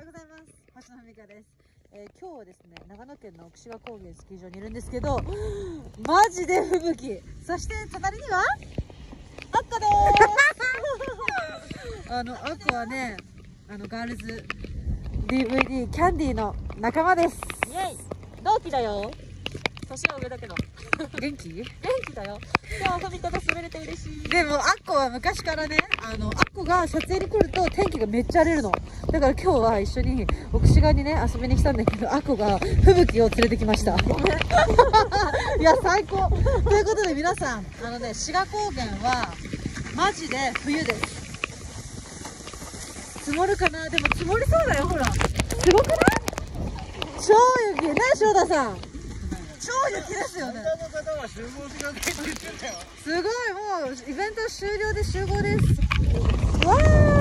ようございます。星野文香です。今日はですね、長野県の櫛ヶ高原スキー場にいるんですけど、マジで吹雪。そして隣にはアッコです。アッコはね、ガールズ DVD キャンディーの仲間です。 イエイ、同期だよ。年は上だけど元気？ 元気だよ。今日遊び方滑れて嬉しい。 でもアッコは昔からね、アッコが撮影に来ると天気がめっちゃ荒れるの。だから今日は一緒に奥志賀にね遊びに来たんだけど、アッコが吹雪を連れてきました。ごめんいや最高ということで、皆さん志賀高原はマジで冬です。積もるかな。でも積もりそうだよ。ほらすごくない？超雪ね、塩田さん。超雪ですよね。すごい、もうイベント終了で集合です。わー